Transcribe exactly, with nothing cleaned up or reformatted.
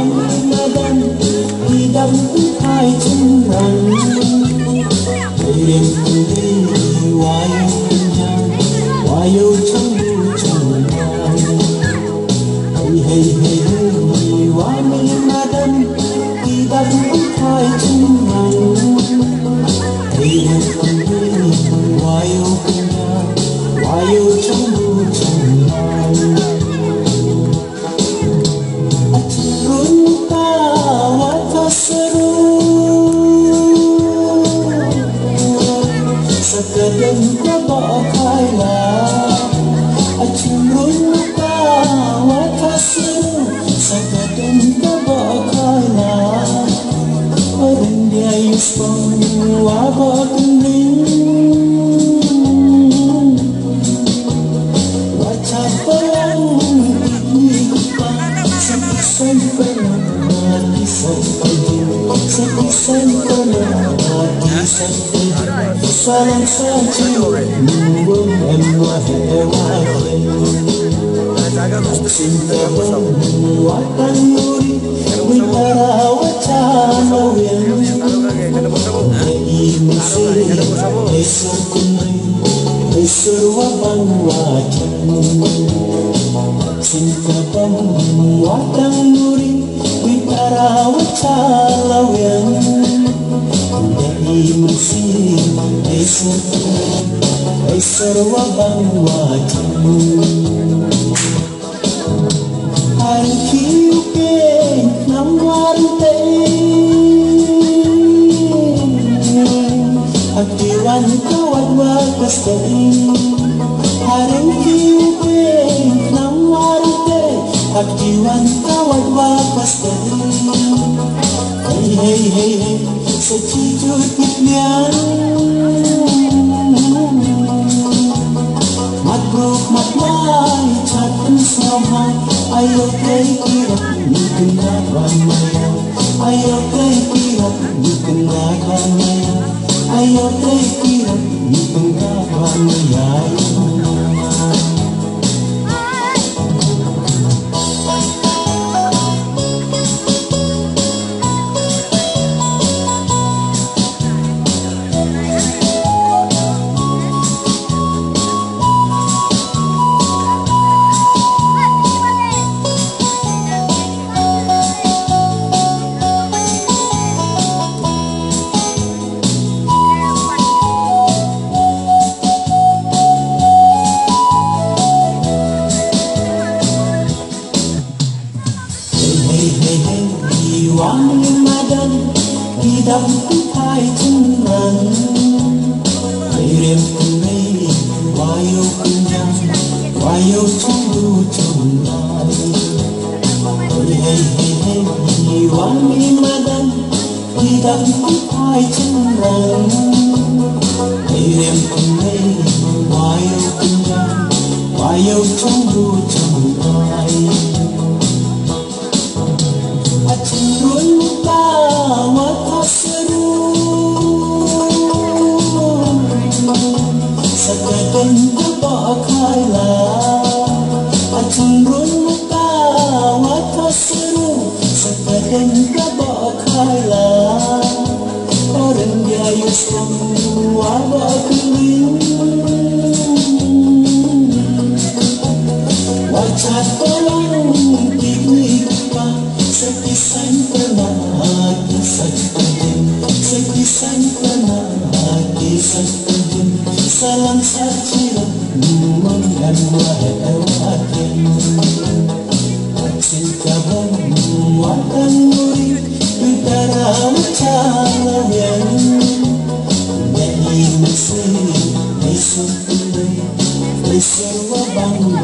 madan hidam hai chung rang đêm khuya wayo kanya wayo chung chung hey hey hey hey wami madan hidam hai chung rang đêm khuya wayo kanya wayo chung chung Sekadang kau khai la, acurun kau watasir. Sekadang kau khai la, orang dia ispong wabak ning. Wajah perang ikut sekisan pernah hati sekejap, sekisan pernah hati sekejap. Salam saja membuang wahai cinta membuatkan nuri wihara wacana yang ini esok kunri esok wabang wajan cinta membuatkan nuri wihara wacana yang Imsi esor esor wabang wajah hari kiuke namwarte aktiwan kawat wapaste hari kiuke namwarte aktiwan kawat wapaste hey hey hey hey sejujur kalian makruk maklai cakun sama ayo kay kirap nikinakan maya ayo kay kirap nikinakan maya ayo kay kirap nikinakan maya Wangi madan hidam hai chung rang Rem kuni wayo kenyang wayo chung chung lai Hey hey hey hey wangi madan hidam hai chung rang Rem kuni wayo kenyang wayo chung chung lai Acurun kau watasru Sekadang kau khai la Acurun kau watasru Sekadang kau khai la Orang dia yusung wabak ning Wajah tolong dikuikkan Sekisan pernah hati sekejap Sekisan pernah hati sekejap Salam saja membuang wahai wajan cinta membuatkan nuri udara macana yang jadi mesin esok kembali esok wabang